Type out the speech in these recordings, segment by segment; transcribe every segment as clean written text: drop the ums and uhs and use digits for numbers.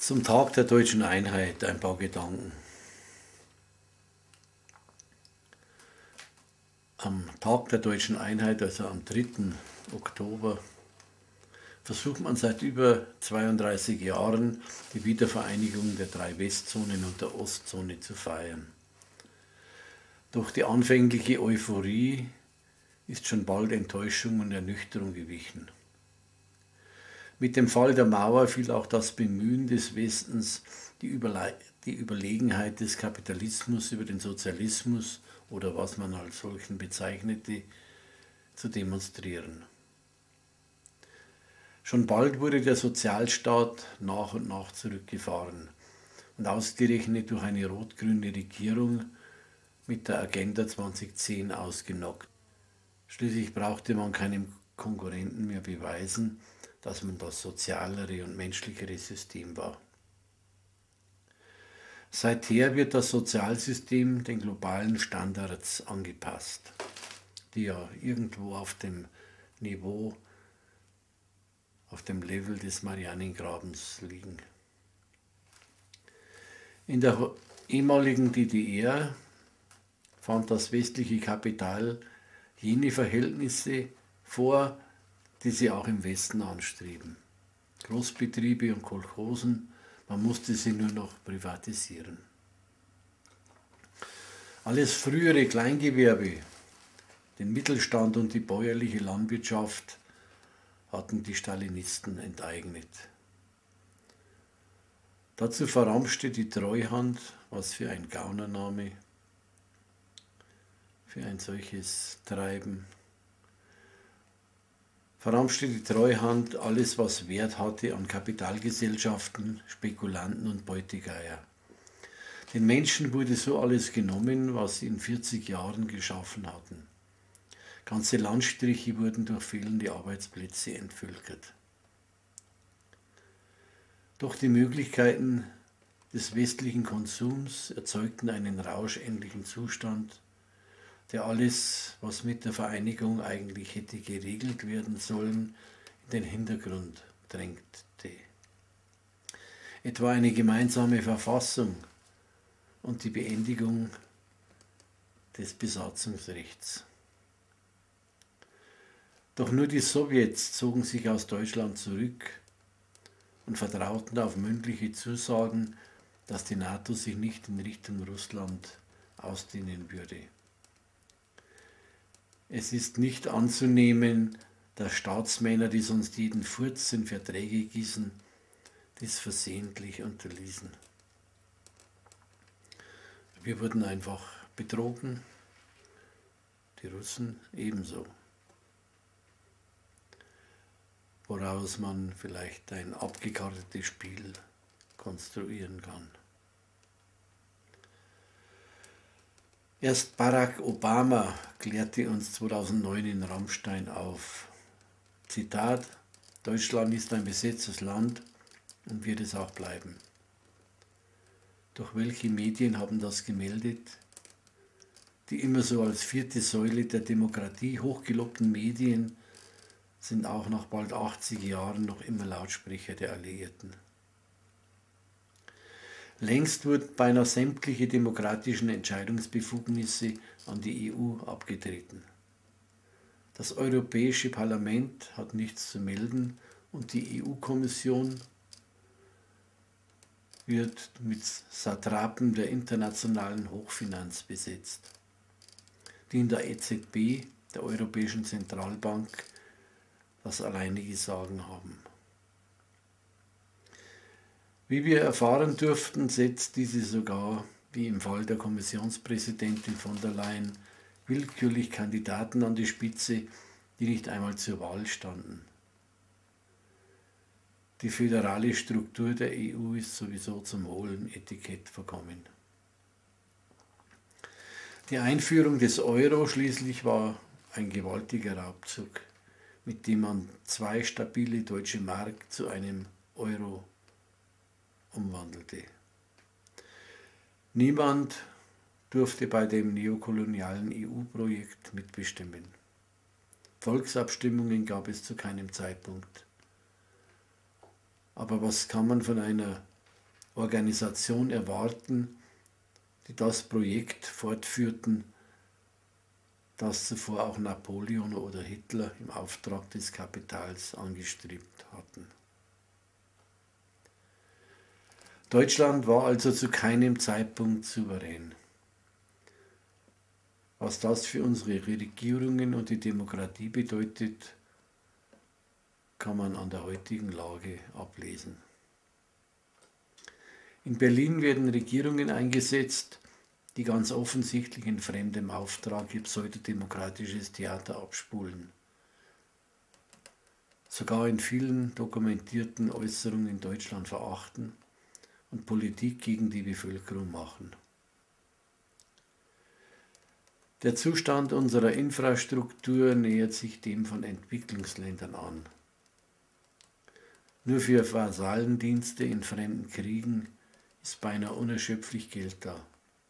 Zum Tag der deutschen Einheit ein paar Gedanken. Am Tag der deutschen Einheit, also am 3. Oktober, versucht man seit über 32 Jahren die Wiedervereinigung der 3 Westzonen und der Ostzone zu feiern. Doch die anfängliche Euphorie ist schon bald Enttäuschung und Ernüchterung gewichen. Mit dem Fall der Mauer fiel auch das Bemühen des Westens, die Überlegenheit des Kapitalismus über den Sozialismus oder was man als solchen bezeichnete, zu demonstrieren. Schon bald wurde der Sozialstaat nach und nach zurückgefahren und ausgerechnet durch eine rot-grüne Regierung mit der Agenda 2010 ausgenockt. Schließlich brauchte man keinem Konkurrenten mehr beweisen, dass man das sozialere und menschlichere System war. Seither wird das Sozialsystem den globalen Standards angepasst, die ja irgendwo auf dem Niveau, auf dem Level des Marianengrabens liegen. In der ehemaligen DDR fand das westliche Kapital jene Verhältnisse vor, die sie auch im Westen anstreben. Großbetriebe und Kolchosen, man musste sie nur noch privatisieren. Alles frühere Kleingewerbe, den Mittelstand und die bäuerliche Landwirtschaft hatten die Stalinisten enteignet. Dazu verramschte die Treuhand, was für ein Gaunername, für ein solches Treiben. Verramschte die Treuhand alles, was Wert hatte an Kapitalgesellschaften, Spekulanten und Beutegeier. Den Menschen wurde so alles genommen, was sie in 40 Jahren geschaffen hatten. Ganze Landstriche wurden durch fehlende Arbeitsplätze entvölkert. Doch die Möglichkeiten des westlichen Konsums erzeugten einen rauschähnlichen Zustand, der alles, was mit der Vereinigung eigentlich hätte geregelt werden sollen, in den Hintergrund drängte. Etwa eine gemeinsame Verfassung und die Beendigung des Besatzungsrechts. Doch nur die Sowjets zogen sich aus Deutschland zurück und vertrauten auf mündliche Zusagen, dass die NATO sich nicht in Richtung Russland ausdehnen würde. Es ist nicht anzunehmen, dass Staatsmänner, die sonst jeden Furz in Verträge gießen, dies versehentlich unterließen. Wir wurden einfach betrogen, die Russen ebenso. Woraus man vielleicht ein abgekartetes Spiel konstruieren kann. Erst Barack Obama klärte uns 2009 in Ramstein auf. Zitat: Deutschland ist ein besetztes Land und wird es auch bleiben. Doch welche Medien haben das gemeldet? Die immer so als 4. Säule der Demokratie hochgelobten Medien sind auch nach bald 80 Jahren noch immer Lautsprecher der Alliierten. Längst wurden beinahe sämtliche demokratischen Entscheidungsbefugnisse an die EU abgetreten. Das Europäische Parlament hat nichts zu melden und die EU-Kommission wird mit Satrapen der internationalen Hochfinanz besetzt, die in der EZB, der Europäischen Zentralbank, das alleinige Sagen haben. Wie wir erfahren durften, setzt diese sogar, wie im Fall der Kommissionspräsidentin von der Leyen, willkürlich Kandidaten an die Spitze, die nicht einmal zur Wahl standen. Die föderale Struktur der EU ist sowieso zum hohlen Etikett verkommen. Die Einführung des Euro schließlich war ein gewaltiger Raubzug, mit dem man 2 stabile deutsche Mark zu einem Euro umwandelte. Niemand durfte bei dem neokolonialen EU-Projekt mitbestimmen. Volksabstimmungen gab es zu keinem Zeitpunkt. Aber was kann man von einer Organisation erwarten, die das Projekt fortführten, das zuvor auch Napoleon oder Hitler im Auftrag des Kapitals angestrebt hatten. Deutschland war also zu keinem Zeitpunkt souverän. Was das für unsere Regierungen und die Demokratie bedeutet, kann man an der heutigen Lage ablesen. In Berlin werden Regierungen eingesetzt, die ganz offensichtlich in fremdem Auftrag ihr pseudodemokratisches Theater abspulen. Sogar in vielen dokumentierten Äußerungen in Deutschland verachten und Politik gegen die Bevölkerung machen. Der Zustand unserer Infrastruktur nähert sich dem von Entwicklungsländern an. Nur für Vasallendienste in fremden Kriegen ist beinahe unerschöpflich Geld da.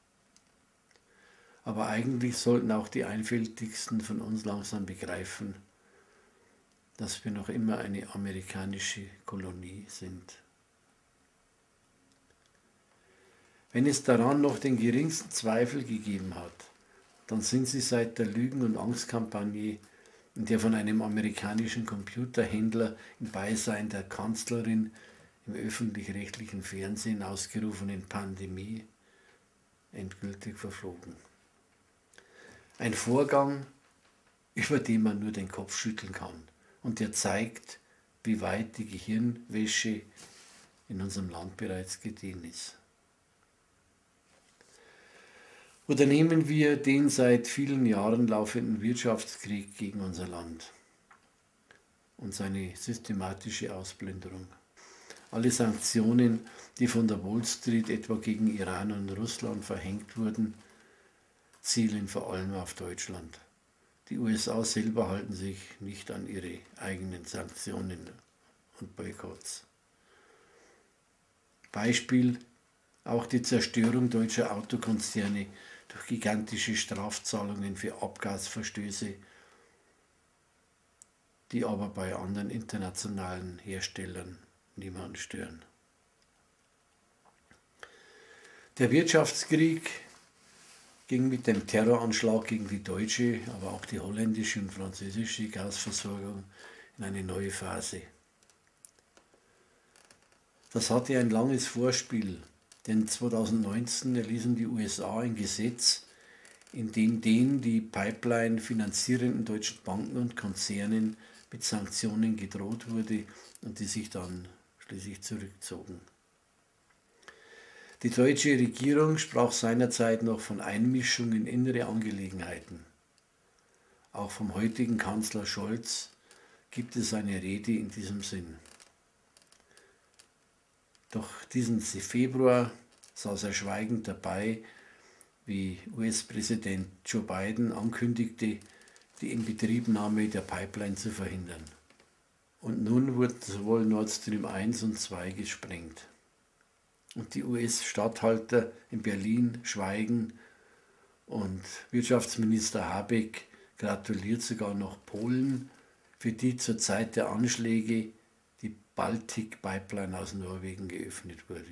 Aber eigentlich sollten auch die Einfältigsten von uns langsam begreifen, dass wir noch immer eine amerikanische Kolonie sind. Wenn es daran noch den geringsten Zweifel gegeben hat, dann sind sie seit der Lügen- und Angstkampagne, in der von einem amerikanischen Computerhändler im Beisein der Kanzlerin im öffentlich-rechtlichen Fernsehen ausgerufenen Pandemie endgültig verflogen. Ein Vorgang, über den man nur den Kopf schütteln kann und der zeigt, wie weit die Gehirnwäsche in unserem Land bereits gediehen ist. Oder nehmen wir den seit vielen Jahren laufenden Wirtschaftskrieg gegen unser Land und seine systematische Ausplünderung. Alle Sanktionen, die von der Wall Street etwa gegen Iran und Russland verhängt wurden, zielen vor allem auf Deutschland. Die USA selber halten sich nicht an ihre eigenen Sanktionen und Boykotts. Beispiel auch die Zerstörung deutscher Autokonzerne durch gigantische Strafzahlungen für Abgasverstöße, die aber bei anderen internationalen Herstellern niemanden stören. Der Wirtschaftskrieg ging mit dem Terroranschlag gegen die deutsche, aber auch die holländische und französische Gasversorgung in eine neue Phase. Das hatte ein langes Vorspiel, denn 2019 erließen die USA ein Gesetz, in dem den die Pipeline finanzierenden deutschen Banken und Konzernen mit Sanktionen gedroht wurde und die sich dann schließlich zurückzogen. Die deutsche Regierung sprach seinerzeit noch von Einmischung in innere Angelegenheiten. Auch vom heutigen Kanzler Scholz gibt es eine Rede in diesem Sinn. Doch diesen Februar saß er schweigend dabei, wie US-Präsident Joe Biden ankündigte, die Inbetriebnahme der Pipeline zu verhindern. Und nun wurden sowohl Nord Stream 1 und 2 gesprengt. Und die US-Statthalter in Berlin schweigen und Wirtschaftsminister Habeck gratuliert sogar noch Polen, für die zur Zeit der Anschläge die Baltic Pipeline aus Norwegen geöffnet wurde.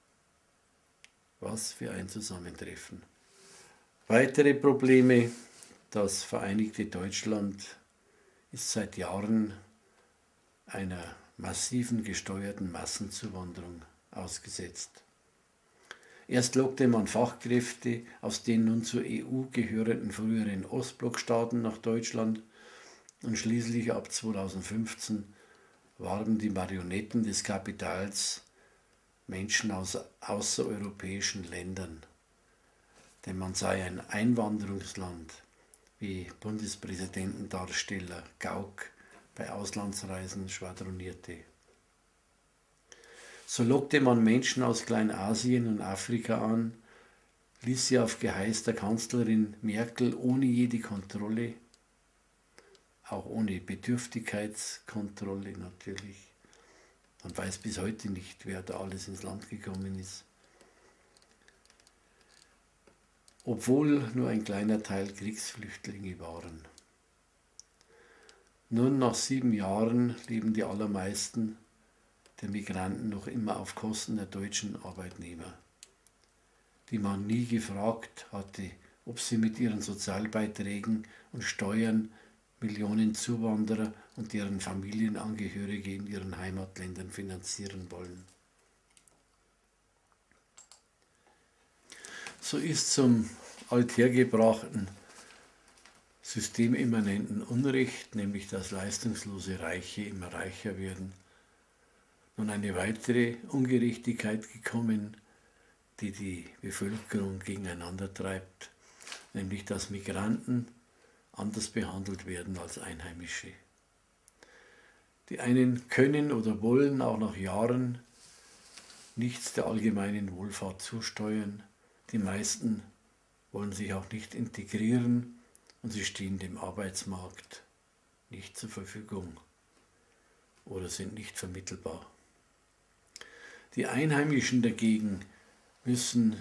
Was für ein Zusammentreffen. Weitere Probleme. Das Vereinigte Deutschland ist seit Jahren einer massiven gesteuerten Massenzuwanderung ausgesetzt. Erst lockte man Fachkräfte aus den nun zur EU gehörenden früheren Ostblockstaaten nach Deutschland und schließlich ab 2015 warben die Marionetten des Kapitals Menschen aus außereuropäischen Ländern, denn man sei ein Einwanderungsland, wie Bundespräsidentendarsteller Gauck bei Auslandsreisen schwadronierte. So lockte man Menschen aus Kleinasien und Afrika an, ließ sie auf Geheiß der Kanzlerin Merkel ohne jede Kontrolle, auch ohne Bedürftigkeitskontrolle natürlich. Man weiß bis heute nicht, wer da alles ins Land gekommen ist. Obwohl nur ein kleiner Teil Kriegsflüchtlinge waren. Nun nach 7 Jahren leben die allermeisten der Migranten noch immer auf Kosten der deutschen Arbeitnehmer, die man nie gefragt hatte, ob sie mit ihren Sozialbeiträgen und Steuern Millionen Zuwanderer und deren Familienangehörige in ihren Heimatländern finanzieren wollen. So ist zum althergebrachten systemimmanenten Unrecht, nämlich dass leistungslose Reiche immer reicher werden, nun eine weitere Ungerechtigkeit gekommen, die die Bevölkerung gegeneinander treibt, nämlich dass Migranten anders behandelt werden als Einheimische. Die einen können oder wollen auch nach Jahren nichts der allgemeinen Wohlfahrt zusteuern, die meisten wollen sich auch nicht integrieren und sie stehen dem Arbeitsmarkt nicht zur Verfügung oder sind nicht vermittelbar. Die Einheimischen dagegen müssen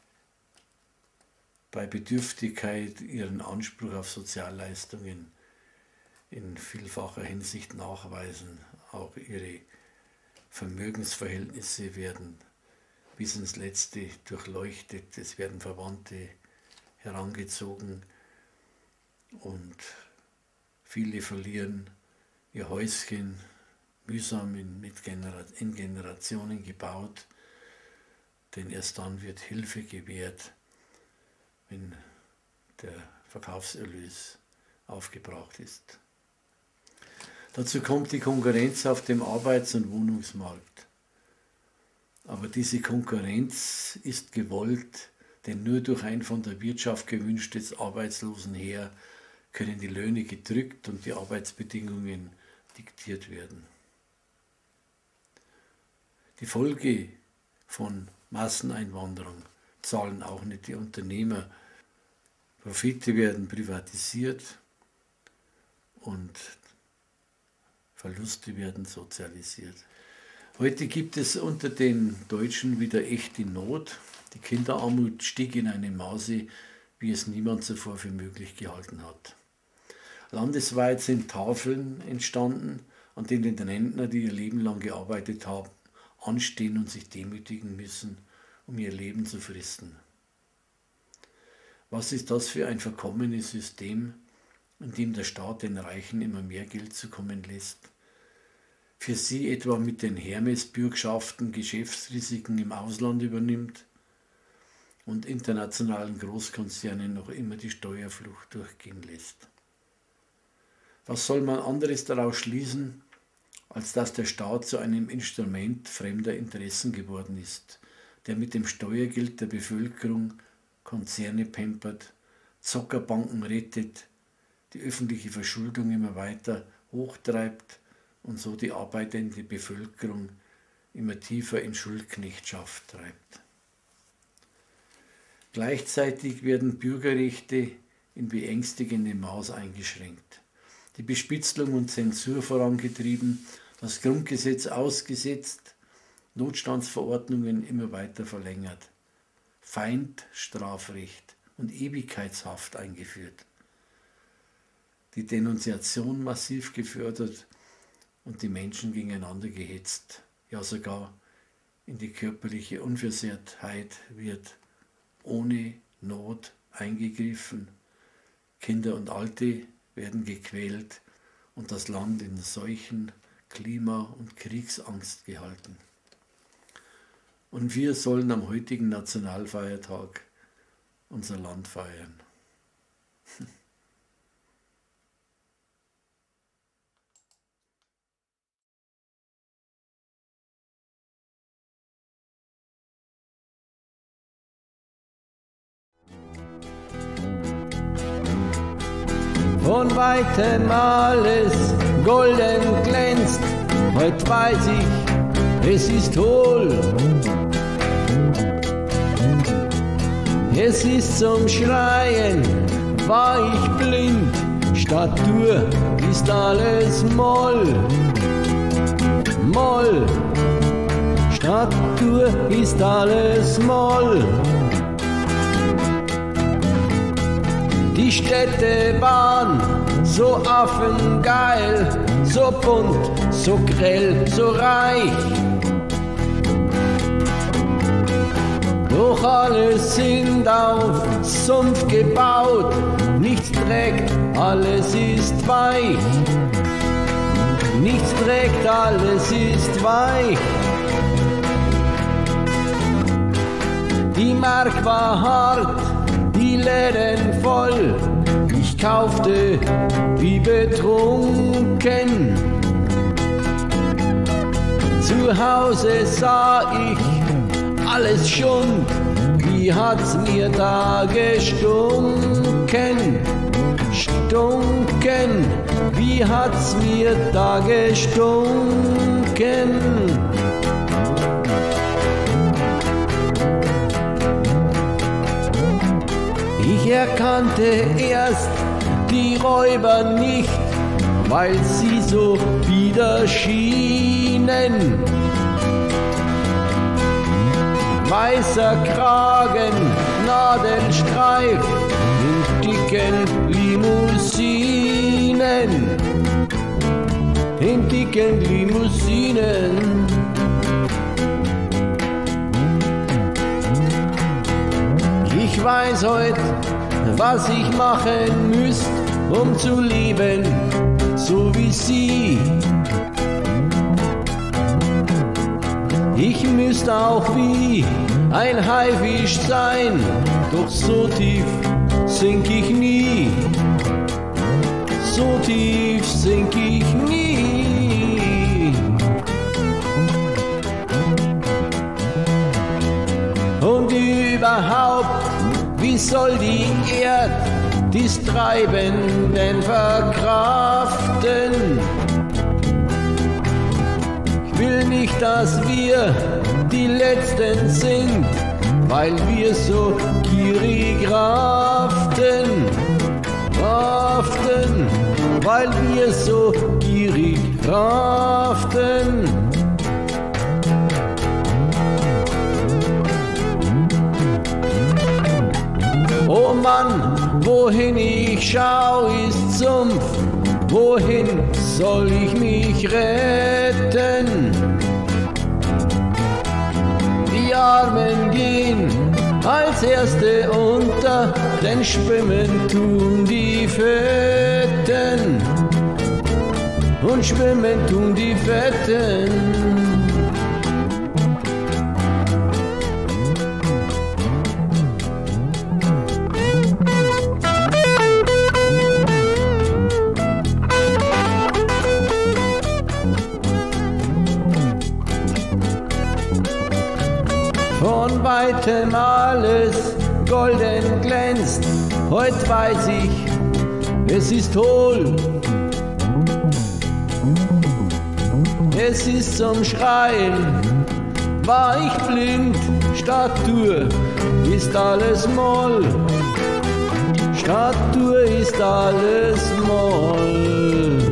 bei Bedürftigkeit ihren Anspruch auf Sozialleistungen in vielfacher Hinsicht nachweisen. Auch ihre Vermögensverhältnisse werden bis ins Letzte durchleuchtet. Es werden Verwandte herangezogen und viele verlieren ihr Häuschen, mühsam in Generationen gebaut, denn erst dann wird Hilfe gewährt, wenn der Verkaufserlös aufgebraucht ist. Dazu kommt die Konkurrenz auf dem Arbeits- und Wohnungsmarkt. Aber diese Konkurrenz ist gewollt, denn nur durch ein von der Wirtschaft gewünschtes Arbeitslosenheer können die Löhne gedrückt und die Arbeitsbedingungen diktiert werden. Die Folge von Masseneinwanderung zahlen auch nicht die Unternehmer. Profite werden privatisiert und Verluste werden sozialisiert. Heute gibt es unter den Deutschen wieder echte Not. Die Kinderarmut stieg in einem Maße, wie es niemand zuvor für möglich gehalten hat. Landesweit sind Tafeln entstanden, an denen die Rentner, die ihr Leben lang gearbeitet haben, anstehen und sich demütigen müssen, um ihr Leben zu fristen. Was ist das für ein verkommenes System, in dem der Staat den Reichen immer mehr Geld zukommen lässt? Für sie etwa mit den Hermes-Bürgschaften Geschäftsrisiken im Ausland übernimmt und internationalen Großkonzernen noch immer die Steuerflucht durchgehen lässt. Was soll man anderes daraus schließen, als dass der Staat zu einem Instrument fremder Interessen geworden ist, der mit dem Steuergeld der Bevölkerung Konzerne pampert, Zockerbanken rettet, die öffentliche Verschuldung immer weiter hochtreibt und so die arbeitende Bevölkerung immer tiefer in Schuldknechtschaft treibt. Gleichzeitig werden Bürgerrechte in beängstigendem Maß eingeschränkt, die Bespitzelung und Zensur vorangetrieben, das Grundgesetz ausgesetzt, Notstandsverordnungen immer weiter verlängert, Feindstrafrecht und Ewigkeitshaft eingeführt, die Denunziation massiv gefördert und die Menschen gegeneinander gehetzt, ja sogar in die körperliche Unversehrtheit wird ohne Not eingegriffen, Kinder und Alte werden gequält und das Land in Seuchen, Klima- und Kriegsangst gehalten. Und wir sollen am heutigen Nationalfeiertag unser Land feiern. Von weitem alles golden glänzt, heut weiß ich, es ist hohl. Es ist zum Schreien, war ich blind, statt Dur ist alles Moll. Moll, statt Dur ist alles Moll. Die Städtebahn so affengeil, so bunt, so grell, so reich. Doch alles sind auf Sumpf gebaut, nichts trägt, alles ist weich. Nichts trägt, alles ist weich. Die Mark war hart, die Läden voll. Ich kaufte wie betrunken. Zu Hause sah ich alles Schund. Wie hat's mir da gestunken? Stunken, wie hat's mir da gestunken? Ich erkannte erst die Räuber nicht, weil sie so bieder schienen. Weißer Kragen, Nadelstreif in dicken Limousinen, in dicken Limousinen. Ich weiß heut, was ich machen müsst, um zu leben, so wie sie. Ich müsst auch wie ein Haifisch sein, doch so tief sink ich nie, so tief sink ich nie. Und überhaupt, wie soll die Erd dies Treiben denn verkraften? Ich will nicht, dass wir die Letzten sind, weil wir so gierig raften, weil wir so gierig raften. Oh Mann, wohin ich schau, ist Sumpf, wohin soll ich mich retten? Die Armen gehen als Erste unter, denn schwimmen tun die Fetten. Und schwimmen tun die Fetten. Von weitem alles golden glänzt, heut weiß ich, es ist hohl. Es ist zum Schreien, war ich blind, statt Dur ist alles Moll. Statt Dur ist alles Moll.